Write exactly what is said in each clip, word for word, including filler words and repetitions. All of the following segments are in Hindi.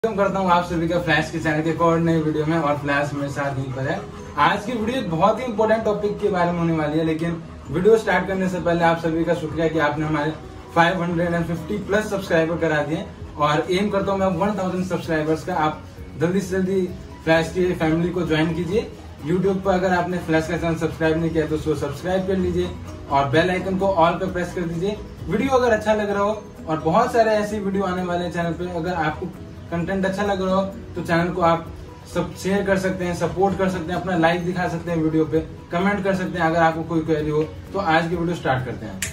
वेलकम करता हूँ आप सभी का फ्लैश के चैनल के एक और नई वीडियो में। और फ्लैश मेरे साथ यहीं पर है। आज की वीडियो बहुत ही इंपॉर्टेंट टॉपिक के बारे में होने वाली है, लेकिन वीडियो स्टार्ट करने से पहले आप सभी का शुक्रिया कि आपने हमारे पाँच सौ पचास प्लस सब्सक्राइबर करा दिए। और एम करता हूँ मैं वन थाउजेंड सब्सक्राइबर्स का। आप जल्दी से जल्दी फ्लैश की फैमिली को ज्वाइन कीजिए। यूट्यूब पर अगर आपने फ्लैश का चैनल सब्सक्राइब नहीं किया तो उसको सब्सक्राइब कर लीजिए और बेल आइकन को ऑल पे प्रेस कर दीजिए। वीडियो अगर अच्छा लग रहा हो, और बहुत सारे ऐसी वीडियो आने वाले हैं चैनल पे, अगर आपको कंटेंट अच्छा लग रहा हो तो चैनल को आप सब शेयर कर सकते हैं, सपोर्ट कर सकते हैं, अपना लाइक दिखा सकते हैं, वीडियो पे कमेंट कर सकते हैं अगर आपको कोई क्वेरी हो। तो आज की वीडियो स्टार्ट करते हैं।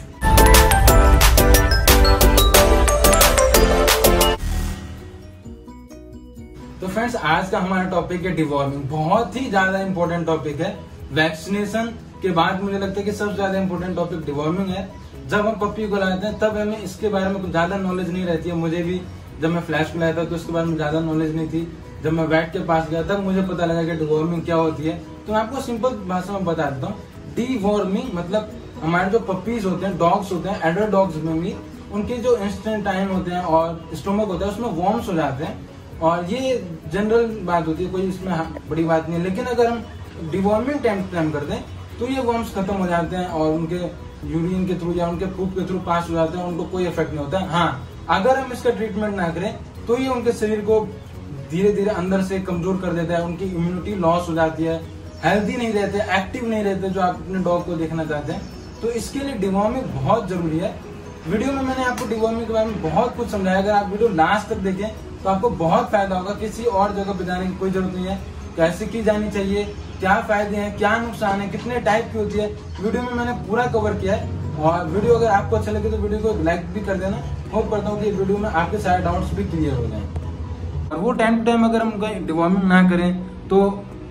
तो फ्रेंड्स, आज का हमारा टॉपिक है डिवॉर्मिंग। बहुत ही ज्यादा इंपॉर्टेंट टॉपिक है। वैक्सीनेशन के बाद मुझे लगता है कि सबसे ज्यादा इंपॉर्टेंट टॉपिक डिवॉर्मिंग है। जब हम पप्पी को लाते हैं तब हमें इसके बारे में कुछ ज्यादा नॉलेज नहीं रहती है। मुझे भी जब मैं फ्लैश को लाया था तो उसके बारे में ज्यादा नॉलेज नहीं थी। जब मैं वेट के पास गया तब मुझे पता लगा कि डिवॉर्मिंग क्या होती है। तो मैं आपको सिंपल भाषा में बता देता हूँ। डिवॉर्मिंग मतलब हमारे जो पपीज होते हैं, डॉग्स होते हैं, एडल्ट डॉग्स में भी उनके जो इंस्टेंटाइन होते हैं और स्टोमक होता है उसमें वॉर्म्स हो जाते हैं। और ये जनरल बात होती है, कोई इसमें बड़ी बात नहीं है। लेकिन अगर हम डिवॉर्मिंग टाइम करते हैं तो ये वॉर्म्स खत्म हो जाते हैं और उनके यूरिन के थ्रू या उनके पूप के थ्रू पास हो जाते हैं। उनको कोई इफेक्ट नहीं होता है। हाँ, अगर हम इसका ट्रीटमेंट ना करें तो ये उनके शरीर को धीरे धीरे अंदर से कमजोर कर देता है। उनकी इम्यूनिटी लॉस हो जाती है, हेल्दी नहीं रहते, एक्टिव नहीं रहते, जो आप अपने डॉग को देखना चाहते हैं। तो इसके लिए डिवॉर्मिंग बहुत जरूरी है। वीडियो में मैंने आपको डिवॉर्मिंग के बारे में बहुत कुछ समझाया। अगर आप वीडियो लास्ट तक देखें तो आपको बहुत फायदा होगा। किसी और जगह पे जाने की कोई जरूरत नहीं है। कैसे की जानी चाहिए, क्या फायदे हैं, क्या नुकसान है, कितने टाइप की होती है, वीडियो में मैंने पूरा कवर किया है। और वीडियो अगर आपको अच्छा लगे तो वीडियो को लाइक भी कर देना। होप करता हूँ कि वीडियो में आपके सारे डाउट्स भी क्लियर हो जाएं। और वो टाइम टू टाइम अगर हम कहीं डिवॉर्मिंग ना करें तो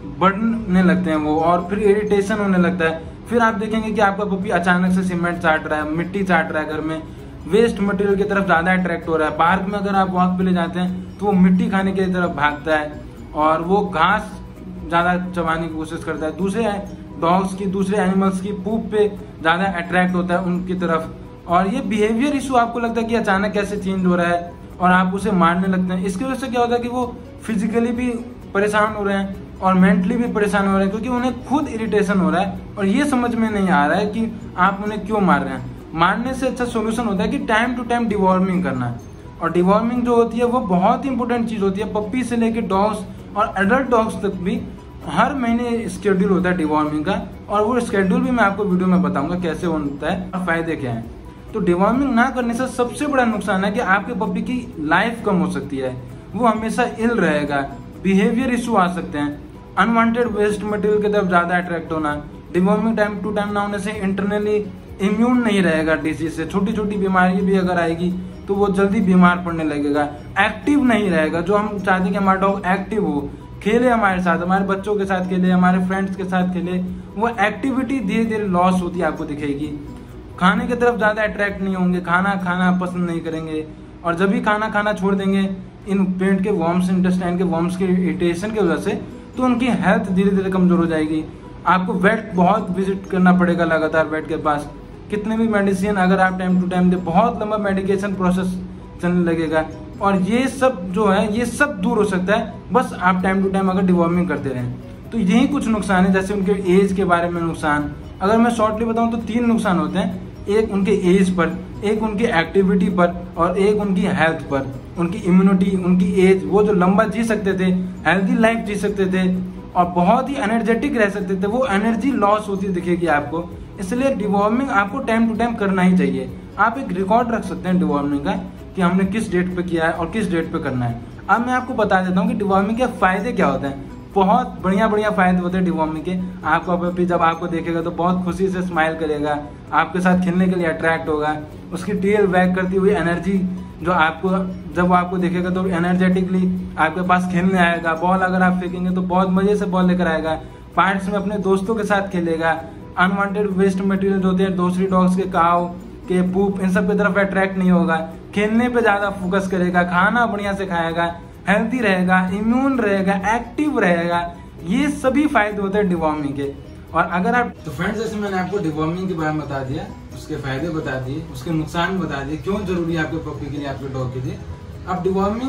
बढ़ने लगते हैं वो, और फिर इरिटेशन होने लगता है। फिर आप देखेंगे कि आपका पपी अचानक से सीमेंट चाट रहा है, मिट्टी चाट रहा है, घर में वेस्ट मटेरियल की तरफ ज्यादा अट्रैक्ट हो रहा है। पार्क में अगर आप वॉक पे ले जाते हैं तो वो मिट्टी खाने की तरफ भागता है और वो घास ज्यादा चबाने की कोशिश करता है। दूसरे डॉग्स की, दूसरे एनिमल्स की पूप पे ज्यादा अट्रैक्ट होता है उनकी तरफ। और ये बिहेवियर इशू आपको लगता है कि अचानक कैसे चेंज हो रहा है और आप उसे मारने लगते हैं। इसकी वजह से क्या होता है कि वो फिजिकली भी परेशान हो रहे हैं और मेंटली भी परेशान हो रहे हैं, क्योंकि उन्हें खुद इरिटेशन हो रहा है और ये समझ में नहीं आ रहा है कि आप उन्हें क्यों मार रहे हैं। मारने से अच्छा सोल्यूशन होता है कि टाइम टू टाइम डिवॉर्मिंग करना। और डिवॉर्मिंग जो होती है वो बहुत ही इंपॉर्टेंट चीज होती है। पप्पी से लेकर डॉग्स और एडल्ट डॉग्स तक भी हर महीने स्केड्यूल होता है डिवॉर्मिंग का। और वो स्केड्यूल भी मैं आपको वीडियो में बताऊंगा कैसे होता है और फायदे क्या हैं। तो डिवॉर्मिंग ना करने से सबसे बड़ा नुकसान है कि आपके पप्पी की लाइफ कम हो सकती है। वो हमेशा इल रहेगा, बिहेवियर इशू आ सकते हैं, अनवांटेड वेस्ट मटेरियल की तरफ ज्यादा अट्रैक्ट होना। डिवॉर्मिंग टाइम टू टाइम ना होने से इंटरनली इम्यून नहीं रहेगा डिजीज से। छोटी छोटी बीमारी भी अगर आएगी तो वो जल्दी बीमार पड़ने लगेगा। एक्टिव नहीं रहेगा, जो हम चाहते हैं कि हमारा डॉग एक्टिव हो, खेले हमारे साथ, हमारे बच्चों के साथ खेले, हमारे फ्रेंड्स के साथ खेले। वो एक्टिविटी धीरे धीरे लॉस होती है, आपको दिखेगी। खाने की तरफ ज्यादा अट्रैक्ट नहीं होंगे, खाना खाना पसंद नहीं करेंगे। और जब भी खाना खाना छोड़ देंगे इन पेट के वॉर्म्स, इंटेस्टाइन के वॉर्म्स के इरिटेशन की वजह से, तो उनकी हेल्थ धीरे धीरे कमजोर हो जाएगी। आपको वेट बहुत विजिट करना पड़ेगा, लगातार वेट के पास। कितने भी मेडिसिन अगर आप टाइम टू टाइम दे, बहुत लंबा मेडिकेशन प्रोसेस चलने लगेगा। और ये सब जो है ये सब दूर हो सकता है बस आप टाइम टू टाइम अगर डिवॉर्मिंग करते रहें। तो यही कुछ नुकसान है। जैसे उनके एज के बारे में नुकसान, अगर मैं शॉर्टली बताऊं तो तीन नुकसान होते हैं। एक उनके एज पर, एक उनकी एक्टिविटी पर, और एक उनकी हेल्थ पर। उनकी इम्यूनिटी, उनकी एज, वो जो लंबा जी सकते थे, हेल्दी लाइफ जी सकते थे और बहुत ही एनर्जेटिक रह सकते थे, वो एनर्जी लॉस होती दिखेगी आपको। इसलिए डिवॉर्मिंग आपको टाइम टू टाइम करना ही चाहिए। आप एक रिकॉर्ड रख सकते हैं डिवॉर्मिंग का कि हमने किस डेट पे किया है और किस डेट पे करना है। अब मैं आपको बता देता हूँ कि डिवॉर्मिंग के फायदे क्या होते हैं। बहुत बढ़िया बढ़िया फायदे होते हैं डिवॉर्मिंग के। आपका पपी जब आपको देखेगा तो बहुत खुशी से स्माइल करेगा, आपके साथ खेलने के लिए अट्रैक्ट होगा। उसकी टेल वैग करती हुई एनर्जी जो आपको, जब आपको देखेगा तो एनर्जेटिकली आपके पास खेलने आएगा। बॉल अगर आप फेंकेंगे तो बहुत मजे से बॉल लेकर आएगा। पार्ट्स में अपने दोस्तों के साथ खेलेगा। अनवांटेड वेस्ट मटेरियल जो होते हैं, दूसरी डॉग्स के काव के पूप, इन सब की तरफ अट्रैक्ट नहीं होगा। खेलने पे ज्यादा फोकस करेगा, खाना बढ़िया से खाएगा, हेल्थी रहेगा, इम्यून रहेगा, एक्टिव रहेगा। ये सभी फायदे होते हैं डिवॉर्मिंग के। और अगर आप, तो फ्रेंड्स, जैसे मैंने आपको डिवॉर्मिंग के बारे में बता दिया, उसके फायदे बता दिए, उसके नुकसान बता दिए, क्यों जरूरी है आपके पपी के लिए, आपके डॉग के लिए। अब डिवॉर्मिंग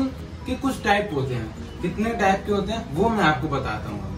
कि कुछ टाइप होते हैं, कितने टाइप के होते हैं वो मैं आपको बताता हूँ।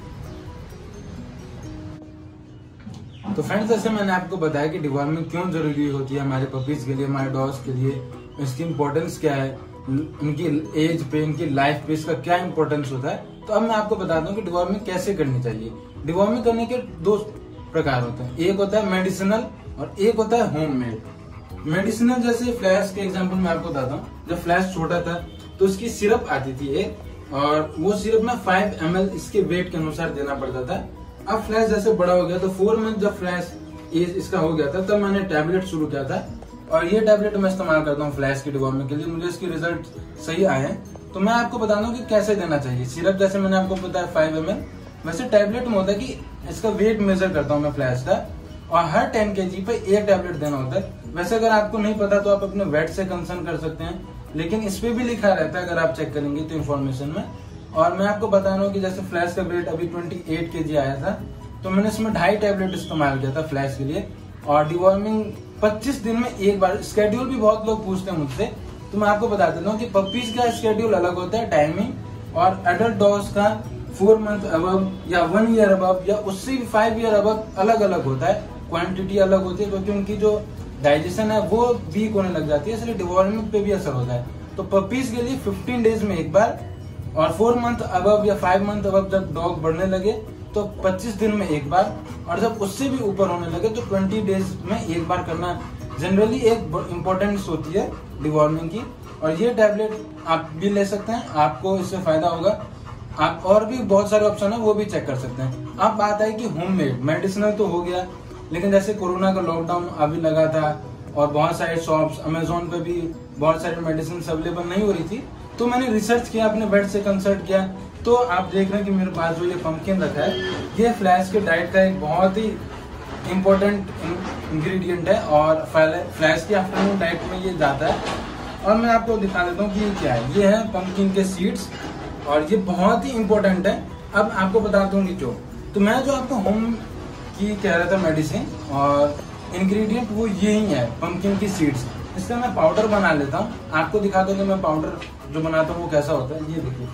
तो फ्रेंड्स, जैसे मैंने आपको बताया कि डिवॉर्मिंग क्यों जरूरी होती है हमारे पपीज के लिए, हमारे डॉग्स के लिए, इसकी इम्पोर्टेंस क्या है, उनकी एज पे, इनकी लाइफ पे इसका क्या इम्पोर्टेंस होता है। तो अब मैं आपको बताता हूँ कि डिवॉर्मिंग कैसे करनी चाहिए। डिवॉर्मिंग करने के दो प्रकार होते हैं, एक होता है मेडिसिनल और एक होता है होममेड। मेडिसिनल जैसे फ्लैश के एग्जांपल मैं आपको बताता हूँ। जब फ्लैश छोटा था तो उसकी सिरप आती थी एक, और वो सिरप में फाइव एम एल इसके वेट के अनुसार देना पड़ता था। अब फ्लैश जैसे बड़ा हो गया तो फोर मंथ जब फ्लैश एज इसका हो गया था तब मैंने टैबलेट शुरू किया था, और ये टैबलेट मैं इस्तेमाल करता हूँ फ्लैश की डिवॉर्मिंग के लिए। मुझे इसके रिजल्ट सही आए हैं। तो मैं आपको बता दूं कि कैसे देना चाहिए। सिरप जैसे मैंने आपको बताया फाइव एम एल, वैसे टैबलेट में होता है कि इसका वेट मेजर करता हूँ मैं फ्लैश का, और हर टेन के जी पे एक टैबलेट देना होता है। वैसे अगर आपको नहीं पता तो आप अपने वेट से कंसर्न कर सकते हैं, लेकिन इस पे भी लिखा रहता है अगर आप चेक करेंगे तो इन्फॉर्मेशन में। और मैं आपको बता रहा हूँ कि जैसे फ्लैश का वेट अभी अट्ठाईस के जी आया था, तो मैंने इसमें ढाई टैबलेट इस्तेमाल किया था फ्लैश के लिए। और डिवॉर्मिंग पच्चीस दिन में एक बार। स्केड्यूल भी बहुत लोग पूछते हैं मुझसे, तो मैं आपको बता देता हूँ कि पपीज का स्केड्यूल अलग होता है टाइमिंग, और एडल्ट डॉग्स का फोर मंथ अबव या वन ईयर अबव या उससे भी फाइव ईयर अबव अलग अलग होता है। क्वांटिटी अलग होती है क्योंकि उनकी जो डाइजेशन है वो वीक होने लग जाती है, इसलिए डिवॉर्मिंग पे भी असर होता है। तो पपीज के लिए फिफ्टीन डेज में एक बार, और फोर मंथ अबव या फाइव मंथ अबव जब डॉग बढ़ने लगे तो पच्चीस दिन में एक बार, और जब उससे भी ऊपर होने लगे तो ट्वेंटी डेज में एक बार करना जनरली एक इम्पोर्टेंस होती है डिवॉर्मिंग की। और ये टैबलेट आप भी ले सकते हैं, आपको इससे फायदा होगा। आप और भी बहुत सारे ऑप्शन है वो भी चेक कर सकते हैं। अब बात है कि होममेड मेडिसिनल तो हो गया, लेकिन जैसे कोरोना का लॉकडाउन अभी लगा था और बहुत सारे शॉप्स अमेजोन पे भी बहुत सारी मेडिसिन अवेलेबल नहीं हो रही थी, तो मैंने रिसर्च किया, अपने वेट से कंसल्ट किया। तो आप देख रहे हैं कि मेरे पास जो ये पंपकिन रखा है, ये फ्लैश के डाइट का एक बहुत ही इम्पोर्टेंट इंग्रेडिएंट है, और फ्लैश की आफ्टरनून डाइट में ये जाता है। और मैं आपको दिखा देता हूँ कि ये क्या है। ये है पंपकिन के सीड्स, और ये बहुत ही इम्पोर्टेंट है। अब आपको बताता हूँ जो तो मैं जो आपको होम की कह रहा था मेडिसिन और इंग्रेडिएंट, वो यही है पंपकिन की सीड्स। इसका मैं पाउडर बना लेता हूँ, आपको दिखाता हूँ कि मैं पाउडर जो बनाता हूँ वो कैसा होता है। ये देखिए,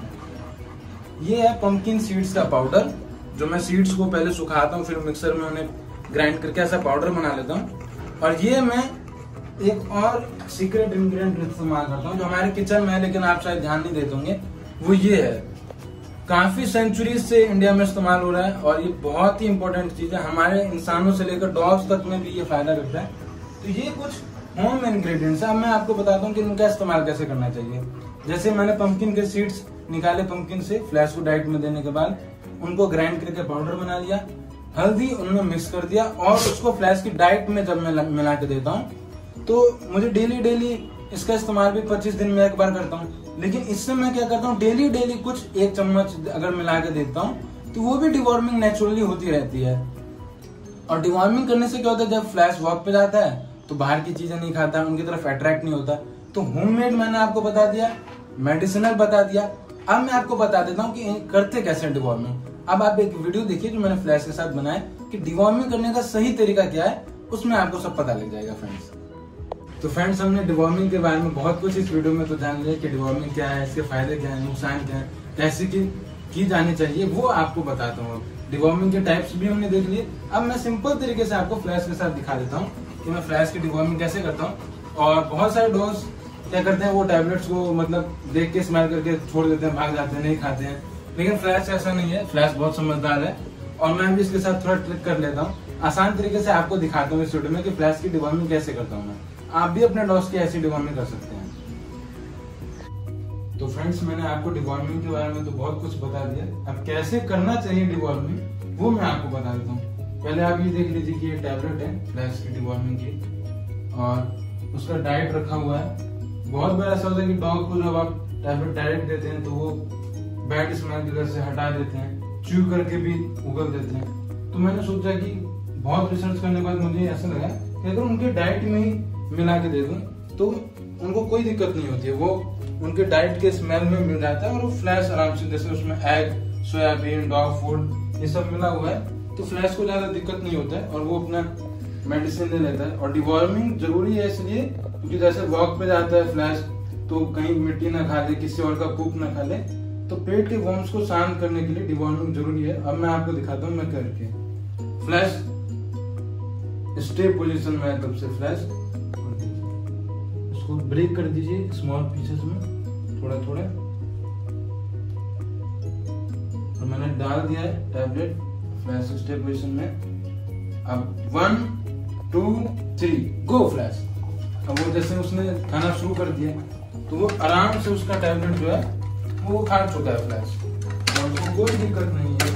ये है पंपकिन सीड्स का पाउडर, जो मैं सीड्स को पहले सुखाता हूँ, फिर मिक्सर में उन्हें ग्राइंड करके ऐसा पाउडर बना लेता हूँ। और ये मैं एक और सीक्रेट इंग्रेडिएंट इस्तेमाल करता हूँ जो हमारे किचन में है, लेकिन आप शायद ध्यान नहीं देते होंगे। वो ये है, काफी सेंचुरीज से इंडिया में इस्तेमाल हो रहा है, और ये बहुत ही इंपॉर्टेंट चीज है। हमारे इंसानों से लेकर डॉग्स तक में भी ये फायदा करता है। तो ये कुछ होम इंग्रेडिएंट्स है। अब मैं आपको बताता हूँ कि इनका इस्तेमाल कैसे करना चाहिए। जैसे मैंने पंपकिन के सीड्स निकाले पंपकिन से, फ्लैश को डाइट में देने के बाद उनको ग्राइंड करके पाउडर बना लिया, हल्दी उनमें मिक्स कर दिया, और उसको फ्लैश की डाइट में जब मैं मिला के देता हूँ तो मुझे डेली डेली इसका इस्तेमाल भी पच्चीस दिन में एक बार करता हूँ। लेकिन इससे मैं क्या करता हूँ, डेली डेली कुछ एक चम्मच अगर मिला के देता हूँ तो वो भी डिवॉर्मिंग नेचुरली होती रहती है। और डिवॉर्मिंग करने से क्या होता है, जब फ्लैश वॉक पे जाता है तो बाहर की चीजें नहीं खाता, उनकी तरफ अट्रैक्ट नहीं होता। तो होममेड मैंने आपको बता दिया, मेडिसिनल बता दिया। अब मैं आपको बता देता हूँ कि करते कैसे डिवॉर्मिंग। अब आप एक वीडियो देखिए जो मैंने फ्लैश के साथ बनाया कि डिवॉर्मिंग करने का सही तरीका क्या है, उसमें आपको सब पता लग जाएगा फ्रेंड्स। तो फ्रेंड्स, हमने डिवॉर्मिंग के बारे में बहुत कुछ इस वीडियो में तो जान लिया कि डिवॉर्मिंग क्या है, इसके फायदे क्या है, नुकसान क्या है, कैसे की, की जानी चाहिए, वो आपको बताता हूँ। डिवॉर्मिंग के टाइप्स भी हमने देख लिए। अब मैं सिंपल तरीके से आपको फ्लैश के साथ दिखा देता हूँ कि मैं फ्लैश की डिवॉर्मिंग कैसे करता हूँ। और बहुत सारे डॉग्स क्या करते हैं, वो टैबलेट्स को मतलब देख के स्मेल करके छोड़ देते हैं, भाग जाते हैं, नहीं खाते हैं। लेकिन फ्लैश ऐसा नहीं है, फ्लैश बहुत समझदार है, और मैं भी इसके साथ थोड़ा ट्रिक कर लेता हूँ। आसान तरीके से आपको दिखाता हूँ इस वीडियो में कि फ्लैश की डिवॉर्मिंग कैसे करता हूँ मैं। आप भी अपने डॉग्स की ऐसी डिवॉर्मिंग कर सकते हैं। तो फ्रेंड्स, मैंने आपको डिवॉर्मिंग के बारे में तो बहुत कुछ बता दिया। अब कैसे करना चाहिए डिवॉर्मिंग वो मैं आपको बता देता हूँ। पहले आप ये देख लीजिए कि ये टैबलेट है फ्लैश की डिवॉर्मिंग की, और उसका डाइट रखा हुआ है। बहुत बार ऐसा होता है कि डॉग को जब आप टैबलेट डायरेक्ट देते हैं तो वो बैड स्मेल की वजह से हटा देते हैं, च्यू करके भी उगल देते हैं। तो मैंने सोचा कि बहुत रिसर्च करने के बाद मुझे ऐसा लगा कि अगर उनके डाइट में ही मिला के दे दूं तो उनको कोई दिक्कत नहीं होती है, वो उनके डाइट के स्मेल में मिल जाता है, और वो फ्लैश आराम से, जैसे उसमें एग, सोयाबीन, डॉग फूड ये सब मिला हुआ है, तो फ्लैश को ज्यादा दिक्कत नहीं होता है, और वो अपना मेडिसिन ले लेता है। और डिवॉर्मिंग जरूरी है इसलिए क्योंकि जैसे वॉक पे जाता है फ्लैश तो कहीं मिट्टी ना खा ले, किसी और का कूप ना खा ले। तो पेट के वर्म्स को शांत करने के लिए डिवॉर्मिंग जरूरी है। अब मैं आपको दिखाता हूँ मैं करके। फ्लैश स्टे पोजीशन में है, तब से फ्लैश इसको ब्रेक कर दीजिए स्मॉल पीसेस में, थोड़ा थोड़ा। और मैंने डाल दिया है टैबलेट फ्लैश स्टे पोजीशन में। अब one two three go Flash. अब वो जैसे उसने खाना शुरू कर दिया तो वो आराम से उसका टैबलेट जो है वो खा चुका है फ्लैश, और उसको कोई दिक्कत नहीं है,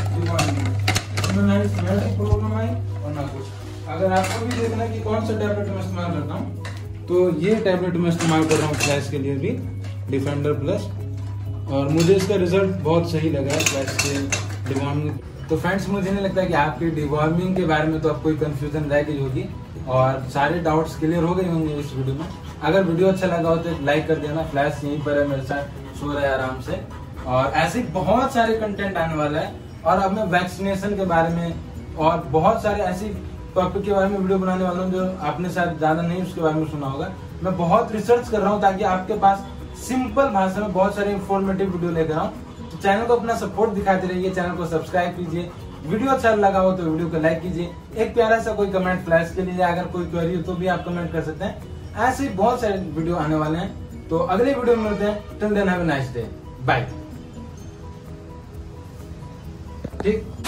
प्रॉब्लम आई और ना कुछ। अगर आपको भी देखना कि कौन सा टैबलेट मैं इस्तेमाल करता हूँ, तो ये टैबलेट मैं इस्तेमाल कर रहा हूँ फ्लैश के लिए भी, डिफेंडर प्लस, और मुझे इसका रिजल्ट बहुत सही लगा है फ्लैश के डिवॉर्मिंग। तो फ्रेंड्स, मुझे नहीं लगता कि आपकी डिवॉर्मिंग के बारे में तो अब कोई कंफ्यूजन रह गई होगी और सारे डाउट्स क्लियर हो गए होंगे इस वीडियो में। अगर वीडियो अच्छा लगा हो तो लाइक कर देना। फ्लैश यहीं पर है मेरे साथ, सो रहा है आराम से, और ऐसे बहुत सारे कंटेंट आने वाला है। और अब मैं वैक्सीनेशन के बारे में और बहुत सारे ऐसी टॉपिक के बारे में वीडियो बनाने वाला हूँ जो आपने शायद ज्यादा नहीं उसके बारे में सुना होगा। मैं बहुत रिसर्च कर रहा हूँ ताकि आपके पास सिंपल भाषा में बहुत सारे इंफॉर्मेटिव वीडियो लेकर आऊँ। तो चैनल को अपना सपोर्ट दिखाते रहिए, चैनल को सब्सक्राइब कीजिए, वीडियो अच्छा लगा हो तो वीडियो को लाइक कीजिए। एक प्यारा सा कोई कमेंट फ्लैश के लिए, अगर कोई क्वेरी हो तो भी आप कमेंट कर सकते हैं। ऐसे बहुत सारे वीडियो आने वाले हैं, तो अगले वीडियो में मिलते हैं। Till then have a nice day, bye. ठीक।